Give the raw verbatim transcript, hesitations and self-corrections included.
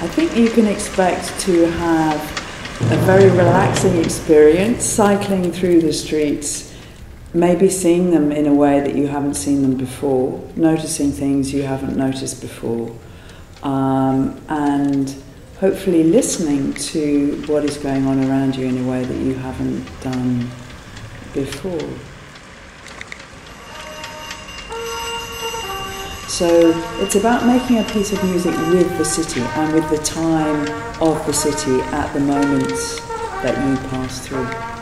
I think you can expect to have a very relaxing experience cycling through the streets, maybe seeing them in a way that you haven't seen them before, noticing things you haven't noticed before, um, and hopefully listening to what is going on around you in a way that you haven't done before. So it's about making a piece of music with the city and with the time of the city at the moments that you pass through.